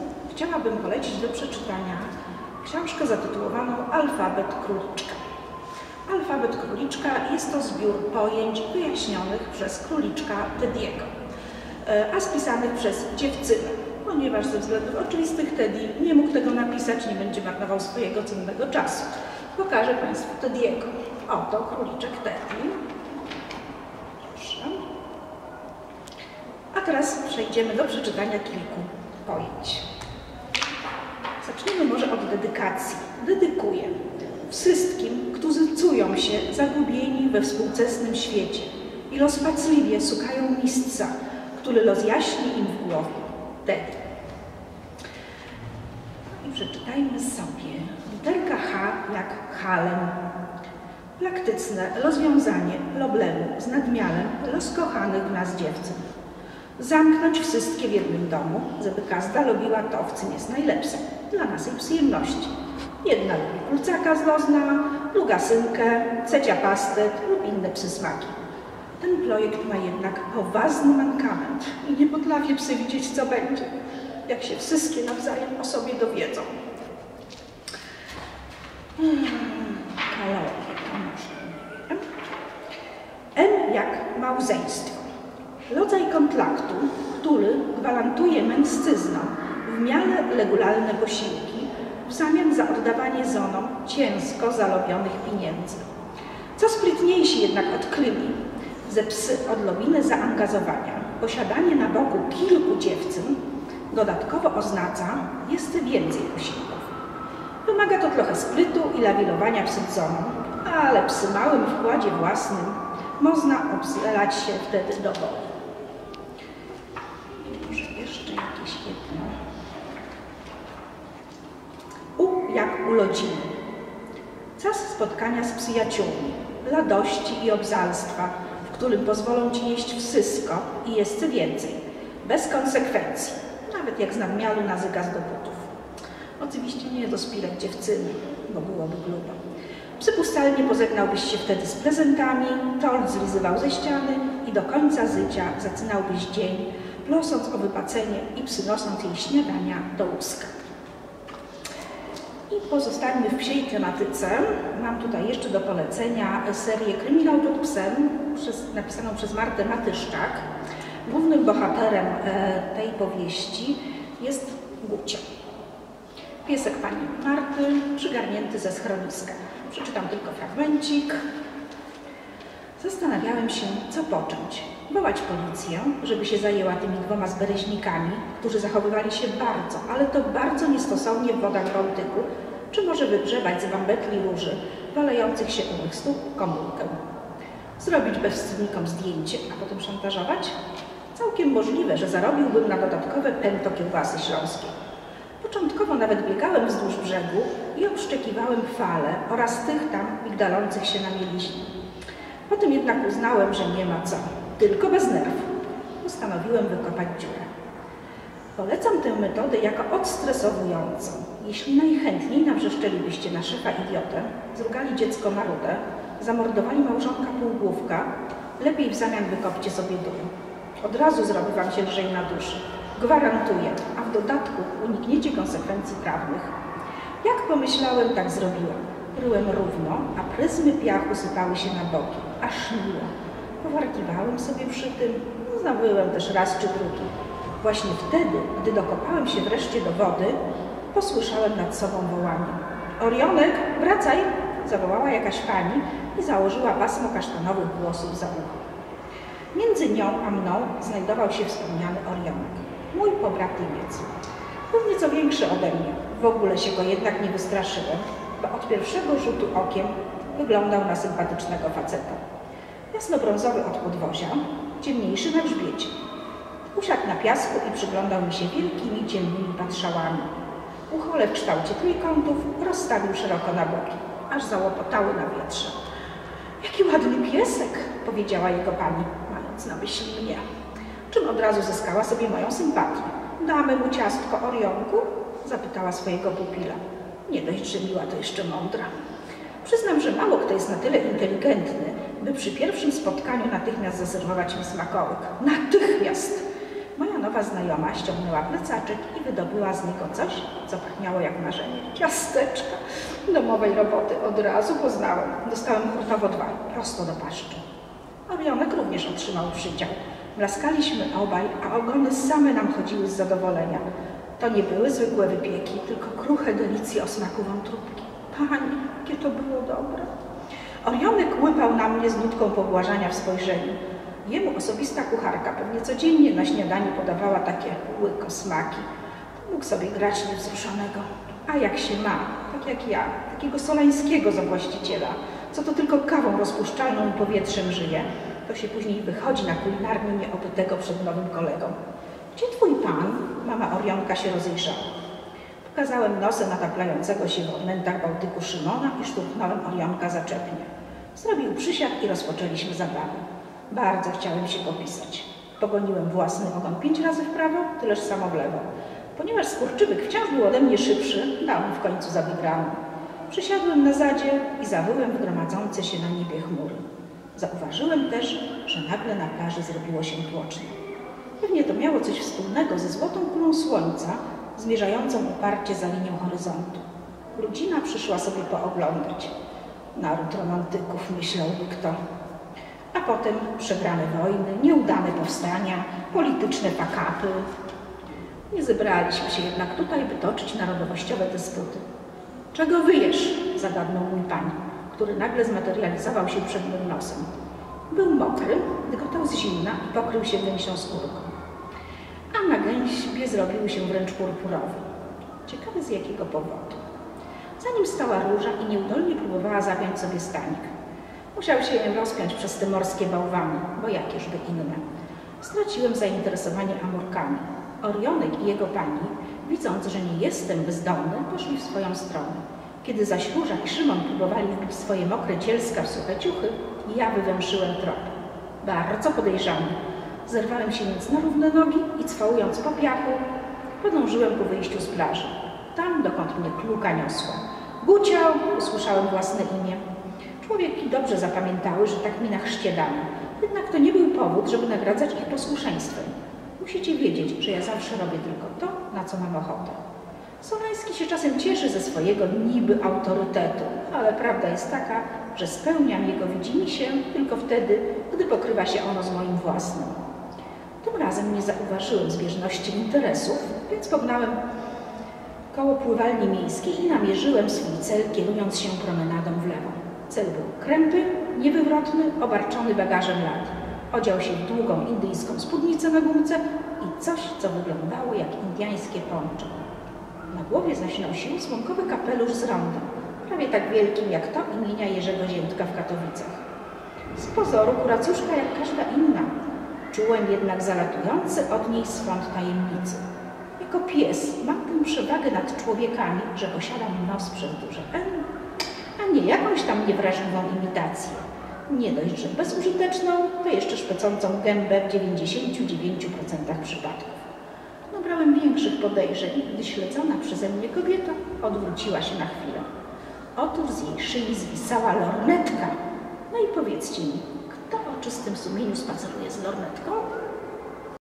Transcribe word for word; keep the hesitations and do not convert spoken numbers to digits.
chciałabym polecić do przeczytania książkę zatytułowaną Alfabet Króliczka. Alfabet Króliczka jest to zbiór pojęć wyjaśnionych przez króliczka Teddy'ego, a spisanych przez dziewczynę, ponieważ ze względów oczywistych Teddy nie mógł tego napisać, nie będzie marnował swojego cennego czasu. Pokażę Państwu Teddy'ego. Oto króliczek Teddy. Proszę. A teraz przejdziemy do przeczytania kilku pojęć. Zaczniemy może od dedykacji. Dedykuję wszystkim, którzy czują się zagubieni we współczesnym świecie i rozpaczliwie szukają miejsca, który rozjaśni im w głowie. Teddy. I przeczytajmy sobie. Literka H jak Harlem. Praktyczne rozwiązanie problemu z nadmiarem rozkochanych w nas dziewczyn. Zamknąć wszystkie w jednym domu, żeby każda lubiła to, w czym jest najlepsza, dla naszej przyjemności. Jedna lubi kurczaka z Lozna, druga synkę, trzecia pastet lub inne przysmaki. Ten projekt ma jednak poważny mankament i nie potrafię przewidzieć, co będzie, jak się wszystkie nawzajem o sobie dowiedzą. Hmm, kalorie, to może. M jak małżeństwo. Rodzaj kontraktu, który gwarantuje mężczyznom w miarę regularne posiłki w zamian za oddawanie żonom ciężko zarobionych pieniędzy. Co sprytniejsi jednak odkryli, że psy odrobinę zaangażowania, posiadanie na boku kilku dziewczyn dodatkowo oznacza jeszcze więcej posiłków. Wymaga to trochę sprytu i lawirowania przed żoną, ale przy małym wkładzie własnym można obzerać się wtedy do woli. Może jeszcze jakieś jedno. U jak urodziny. Czas spotkania z przyjaciółmi, radości i obżarstwa, w którym pozwolą Ci jeść wszystko i jeszcze więcej, bez konsekwencji, nawet jak z nadmiaru nazygasz do butów. Oczywiście nie dospirać dziewczyny, bo byłoby grubo. Przypuszczalnie pożegnałbyś się wtedy z prezentami, tort zlizywał ze ściany i do końca życia zaczynałbyś dzień, prosząc o wypłacenie i przynosząc jej śniadania do łóżka. I pozostańmy w psiej tematyce. Mam tutaj jeszcze do polecenia serię Kryminał pod psem, przez, napisaną przez Martę Matyszczak. Głównym bohaterem e, tej powieści jest Gucio. Piesek pani Marty, przygarnięty ze schroniska. Przeczytam tylko fragmencik. Zastanawiałem się, co począć. Wołać policję, żeby się zajęła tymi dwoma zbereźnikami, którzy zachowywali się bardzo, ale to bardzo niestosownie w wodach Bałtyku, czy może wygrzebać z bambetli róży, walejących się u mych stóp komórkę. Zrobić bezwstydnikom zdjęcie, a potem szantażować? Całkiem możliwe, że zarobiłbym na dodatkowe pęto kiełbasy śląskiej. Początkowo nawet biegałem wzdłuż brzegu i obszczekiwałem fale oraz tych tam migdalących się na mieliźnie. Potem jednak uznałem, że nie ma co, tylko bez nerw. Postanowiłem wykopać dziurę. Polecam tę metodę jako odstresowującą. Jeśli najchętniej nawrzeszczelibyście na szefa idiotę, zrugali dziecko marudę, zamordowali małżonka półgłówka, lepiej w zamian wykopcie sobie dół. Od razu zrobi wam się lżej na duszy. Gwarantuję, a w dodatku unikniecie konsekwencji prawnych. Jak pomyślałem, tak zrobiłem. Ryłem równo, a pryzmy piachu sypały się na boki, aż miło. Powarkiwałem sobie przy tym, zawyłem też raz czy drugi. Właśnie wtedy, gdy dokopałem się wreszcie do wody, posłyszałem nad sobą wołanie. Orionek, wracaj! Zawołała jakaś pani i założyła pasmo kasztanowych włosów za ucho. Między nią a mną znajdował się wspomniany Orionek, mój pobratymiec. Był nieco większy ode mnie, w ogóle się go jednak nie wystraszyłem, bo od pierwszego rzutu okiem wyglądał na sympatycznego faceta. Jasnobrązowy od podwozia, ciemniejszy na grzbiecie. Usiadł na piasku i przyglądał mi się wielkimi, ciemnymi patrzałami. Uchole w kształcie trójkątów rozstawił szeroko na boki, aż załopotały na wietrze. Jaki ładny piesek, powiedziała jego pani, mając na myśli mnie. Czym od razu zyskała sobie moją sympatię. Damy mu ciastko, Orionku? Zapytała swojego pupila. Nie dość, że miła, to jeszcze mądra. Przyznam, że mało kto jest na tyle inteligentny, by przy pierwszym spotkaniu natychmiast zaserwować mi smakołyk. Natychmiast! Moja nowa znajoma ściągnęła plecaczek i wydobyła z niego coś, co pachniało jak marzenie. Ciasteczka domowej roboty. Od razu poznałem. Dostałem hurtowo dwa, prosto do paszczy. Orionek również otrzymał przydział. Blaskaliśmy obaj, a ogony same nam chodziły z zadowolenia. To nie były zwykłe wypieki, tylko kruche delicje o smaku wątróbki. Pani, jakie to było dobre. Orionek łypał na mnie z nutką pobłażania w spojrzeniu. Jemu osobista kucharka pewnie codziennie na śniadaniu podawała takie łykosmaki. Mógł sobie grać niewzruszonego. A jak się ma, tak jak ja, takiego solańskiego za właściciela, co to tylko kawą rozpuszczalną i powietrzem żyje, to się później wychodzi na kulinarnię nieobytego przed nowym kolegą. Gdzie twój pan? Mama Orionka się rozejrzała. Pokazałem nosem nataplającego się w odmętach Bałtyku Szymona i szturchnąłem Orionka zaczepnie. Zrobił przysiad i rozpoczęliśmy zabawę. Bardzo chciałem się popisać. Pogoniłem własny ogon pięć razy w prawo, tyleż samo w lewo. Ponieważ skurczybyk wciąż był ode mnie szybszy, dałem w końcu za wygraną. Przysiadłem na zadzie i zawyłem w gromadzące się na niebie chmury. Zauważyłem też, że nagle na plaży zrobiło się tłoczno. Pewnie to miało coś wspólnego ze złotą kulą słońca, zmierzającą uparcie za linią horyzontu. Ludzina przyszła sobie pooglądać. Naród romantyków, myślałby kto. A potem przegrane wojny, nieudane powstania, polityczne pakapy. Nie zebraliśmy się jednak tutaj, by toczyć narodowościowe dysputy. Czego wyjesz? Zagadnął mój pan, który nagle zmaterializował się przed moim nosem. Był mokry, dygotał z zimna i pokrył się gęsią skórką. A na gęśbie zrobił się wręcz purpurowy. Ciekawy z jakiego powodu. Za nim stała róża i nieudolnie próbowała zapiąć sobie stanik. Musiał się ją rozpiąć przez te morskie bałwany, bo jakieżby inne. Straciłem zainteresowanie amurkami. Orionek i jego pani, widząc, że nie jestem bezdomny, poszli w swoją stronę. Kiedy zaś Róża i Szymon próbowali wbić swoje mokre cielska w suche ciuchy, ja wywęszyłem trop. Bardzo podejrzany. Zerwałem się więc na równe nogi i cwałując po piachu, podążyłem ku wyjściu z plaży. Tam, dokąd mnie kluka niosła. Gucio! Usłyszałem własne imię. Człowieki dobrze zapamiętały, że tak mi na chrzcie dano. Jednak to nie był powód, żeby nagradzać ich posłuszeństwem. Musicie wiedzieć, że ja zawsze robię tylko to, na co mam ochotę. Solański się czasem cieszy ze swojego niby autorytetu, ale prawda jest taka, że spełniam jego widzimisię tylko wtedy, gdy pokrywa się ono z moim własnym. Tym razem nie zauważyłem zbieżności interesów, więc pognałem koło pływalni miejskiej i namierzyłem swój cel, kierując się promenadą w lewo. Cel był krępy, niewywrotny, obarczony bagażem lat. Odział się w długą indyjską spódnicę na gumce i coś, co wyglądało jak indyjskie poncho. Na głowie zaś nosił słomkowy kapelusz z rondem, prawie tak wielkim jak to imienia Jerzego Ziętka w Katowicach. Z pozoru kuracjuszka jak każda inna. Czułem jednak zalatujący od niej swąd tajemnicy. Jako pies mam tę przewagę nad człowiekami, że posiadam nos przez duże N, a nie jakąś tam niewrażliwą imitację. Nie dość, że bezużyteczną, to jeszcze szpecącą gębę w dziewięćdziesięciu dziewięciu procentach przypadków. Nabrałem większych podejrzeń, gdy śledzona przeze mnie kobieta odwróciła się na chwilę. Otóż z jej szyi zwisała lornetka. No i powiedzcie mi, kto o czystym sumieniu spaceruje z lornetką?